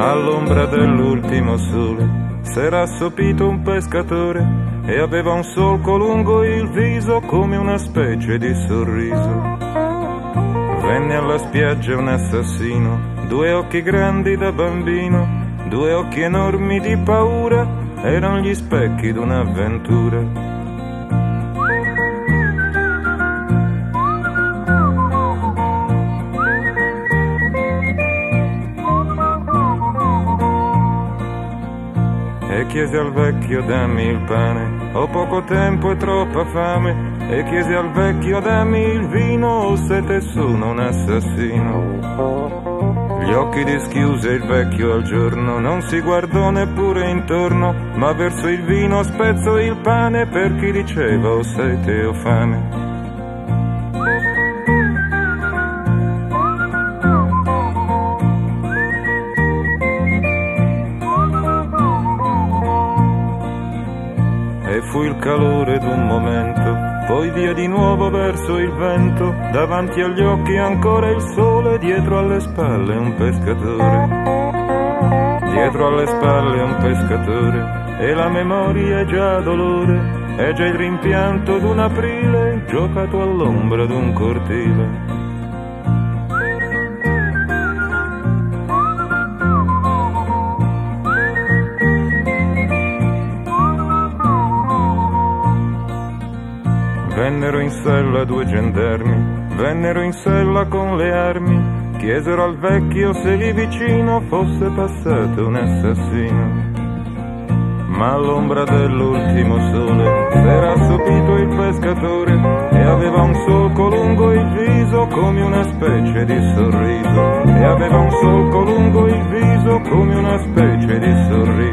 all'ombra dell'ultimo sole s'era assopito un pescatore e aveva un solco lungo il viso come una specie di sorriso. Venne alla spiaggia un assassino, due occhi grandi da bambino, due occhi enormi di paura, erano gli specchi d'un'avventura. E chiese al vecchio dammi il pane, ho poco tempo e troppa fame. E chiese al vecchio dammi il vino, ho sete e sono un assassino. Gli occhi dischiuse il vecchio al giorno, non si guardò neppure intorno, ma verso il vino spezzò il pane per chi diceva ho sete e ho fame. E fu il calore d'un momento, poi via di nuovo verso il vento, davanti agli occhi ancora il sole, dietro alle spalle un pescatore. Dietro alle spalle un pescatore, e la memoria è già dolore, è già il rimpianto d'un aprile, giocato all'ombra d'un cortile. Vennero in sella due gendarmi, vennero in sella con le armi, chiesero al vecchio se lì vicino fosse passato un assassino. Ma all'ombra dell'ultimo sole s'era assopito il pescatore e aveva un solco lungo il viso come una specie di sorriso. E aveva un solco lungo il viso come una specie di sorriso.